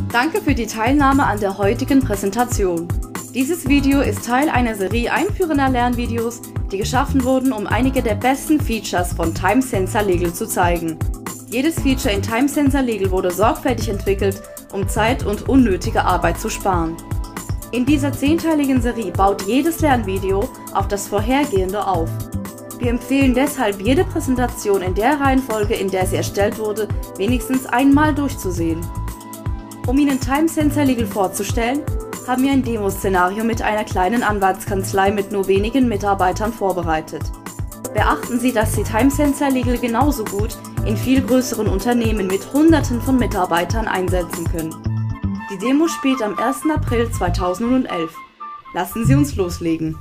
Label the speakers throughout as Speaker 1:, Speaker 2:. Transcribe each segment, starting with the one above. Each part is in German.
Speaker 1: Danke für die Teilnahme an der heutigen Präsentation. Dieses Video ist Teil einer Serie einführender Lernvideos, die geschaffen wurden, um einige der besten Features von Time Sensor Legal zu zeigen. Jedes Feature in Time Sensor Legal wurde sorgfältig entwickelt, um Zeit und unnötige Arbeit zu sparen. In dieser 10-teiligen Serie baut jedes Lernvideo auf das vorhergehende auf. Wir empfehlen deshalb, jede Präsentation in der Reihenfolge, in der sie erstellt wurde, wenigstens einmal durchzusehen. Um Ihnen Time Sensor Legal vorzustellen, haben wir ein Demoszenario mit einer kleinen Anwaltskanzlei mit nur wenigen Mitarbeitern vorbereitet. Beachten Sie, dass Sie Time Sensor Legal genauso gut in viel größeren Unternehmen mit Hunderten von Mitarbeitern einsetzen können. Die Demo spielt am 1. April 2011. Lassen Sie uns loslegen.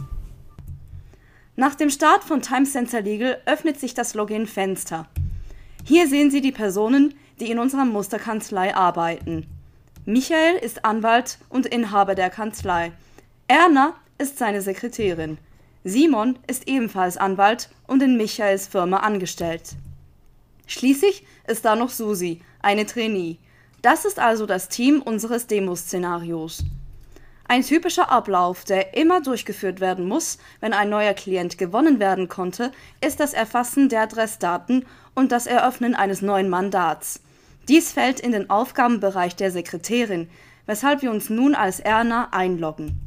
Speaker 1: Nach dem Start von Time Sensor Legal öffnet sich das Login-Fenster. Hier sehen Sie die Personen, die in unserer Musterkanzlei arbeiten. Michael ist Anwalt und Inhaber der Kanzlei. Erna ist seine Sekretärin. Simon ist ebenfalls Anwalt und in Michaels Firma angestellt. Schließlich ist da noch Susi, eine Trainee. Das ist also das Team unseres Demoszenarios. Ein typischer Ablauf, der immer durchgeführt werden muss, wenn ein neuer Klient gewonnen werden konnte, ist das Erfassen der Adressdaten und das Eröffnen eines neuen Mandats. Dies fällt in den Aufgabenbereich der Sekretärin, weshalb wir uns nun als Erna einloggen.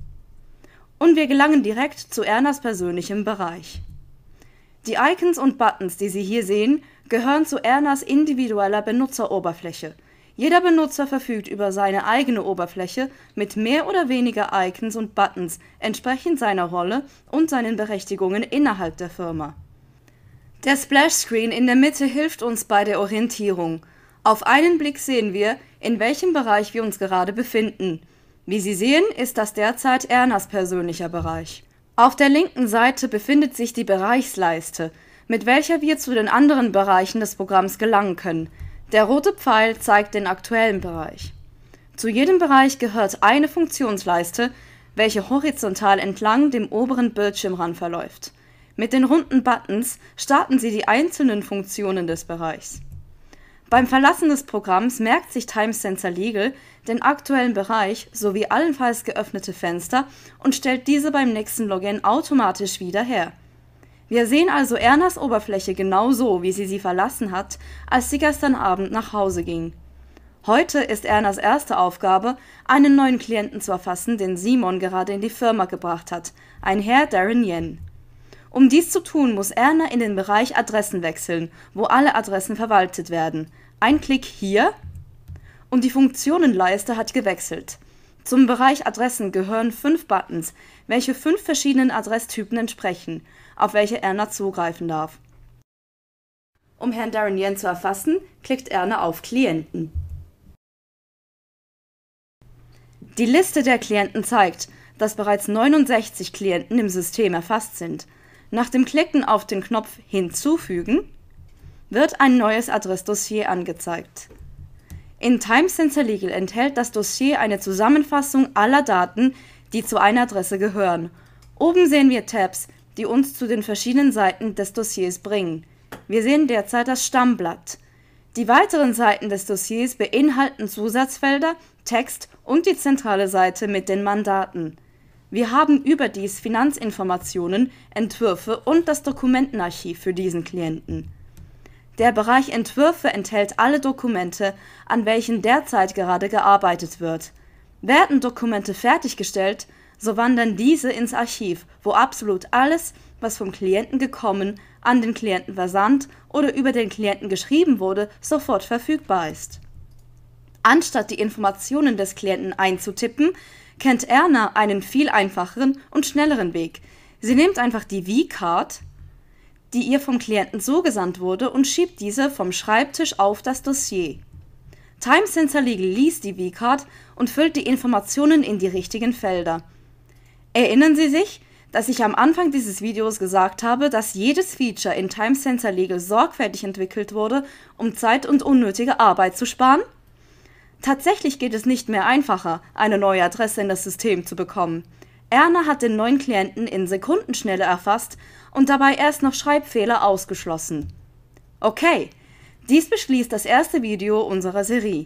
Speaker 1: Und wir gelangen direkt zu Ernas persönlichem Bereich. Die Icons und Buttons, die Sie hier sehen, gehören zu Ernas individueller Benutzeroberfläche. Jeder Benutzer verfügt über seine eigene Oberfläche mit mehr oder weniger Icons und Buttons, entsprechend seiner Rolle und seinen Berechtigungen innerhalb der Firma. Der Splash-Screen in der Mitte hilft uns bei der Orientierung. Auf einen Blick sehen wir, in welchem Bereich wir uns gerade befinden. Wie Sie sehen, ist das derzeit Ernas persönlicher Bereich. Auf der linken Seite befindet sich die Bereichsleiste, mit welcher wir zu den anderen Bereichen des Programms gelangen können. Der rote Pfeil zeigt den aktuellen Bereich. Zu jedem Bereich gehört eine Funktionsleiste, welche horizontal entlang dem oberen Bildschirmrand verläuft. Mit den runden Buttons starten Sie die einzelnen Funktionen des Bereichs. Beim Verlassen des Programms merkt sich Time Sensor Legal den aktuellen Bereich sowie allenfalls geöffnete Fenster und stellt diese beim nächsten Login automatisch wieder her. Wir sehen also Ernas Oberfläche genauso, wie sie verlassen hat, als sie gestern Abend nach Hause ging. Heute ist Ernas erste Aufgabe, einen neuen Klienten zu erfassen, den Simon gerade in die Firma gebracht hat, ein Herr Darren Yen. Um dies zu tun, muss Erna in den Bereich Adressen wechseln, wo alle Adressen verwaltet werden. Ein Klick hier und die Funktionenleiste hat gewechselt. Zum Bereich Adressen gehören 5 Buttons, welche 5 verschiedenen Adresstypen entsprechen, auf welche Erna zugreifen darf. Um Herrn Darren Yen zu erfassen, klickt Erna auf Klienten. Die Liste der Klienten zeigt, dass bereits 69 Klienten im System erfasst sind. Nach dem Klicken auf den Knopf Hinzufügen wird ein neues Adressdossier angezeigt. In Time Sensor Legal enthält das Dossier eine Zusammenfassung aller Daten, die zu einer Adresse gehören. Oben sehen wir Tabs, die uns zu den verschiedenen Seiten des Dossiers bringen. Wir sehen derzeit das Stammblatt. Die weiteren Seiten des Dossiers beinhalten Zusatzfelder, Text und die zentrale Seite mit den Mandaten. Wir haben überdies Finanzinformationen, Entwürfe und das Dokumentenarchiv für diesen Klienten. Der Bereich Entwürfe enthält alle Dokumente, an welchen derzeit gerade gearbeitet wird. Werden Dokumente fertiggestellt, so wandern diese ins Archiv, wo absolut alles, was vom Klienten gekommen, an den Klienten versandt oder über den Klienten geschrieben wurde, sofort verfügbar ist. Anstatt die Informationen des Klienten einzutippen, kennt Erna einen viel einfacheren und schnelleren Weg. Sie nimmt einfach die V-Card, die ihr vom Klienten zugesandt wurde, und schiebt diese vom Schreibtisch auf das Dossier. Time Sensor Legal liest die V-Card und füllt die Informationen in die richtigen Felder. Erinnern Sie sich, dass ich am Anfang dieses Videos gesagt habe, dass jedes Feature in Time Sensor Legal sorgfältig entwickelt wurde, um Zeit und unnötige Arbeit zu sparen? Tatsächlich geht es nicht mehr einfacher, eine neue Adresse in das System zu bekommen. Erna hat den neuen Klienten in Sekundenschnelle erfasst und dabei erst noch Schreibfehler ausgeschlossen. Okay, dies beschließt das erste Video unserer Serie.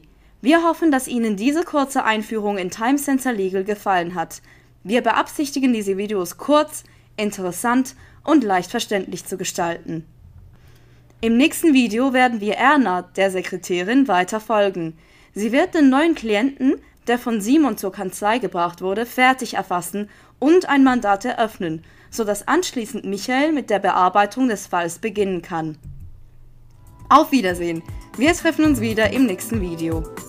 Speaker 1: Wir hoffen, dass Ihnen diese kurze Einführung in Time Sensor Legal gefallen hat. Wir beabsichtigen, diese Videos kurz, interessant und leicht verständlich zu gestalten. Im nächsten Video werden wir Erna, der Sekretärin, weiter folgen. Sie wird den neuen Klienten, der von Simon zur Kanzlei gebracht wurde, fertig erfassen und ein Mandat eröffnen, sodass anschließend Michael mit der Bearbeitung des Falls beginnen kann. Auf Wiedersehen! Wir treffen uns wieder im nächsten Video.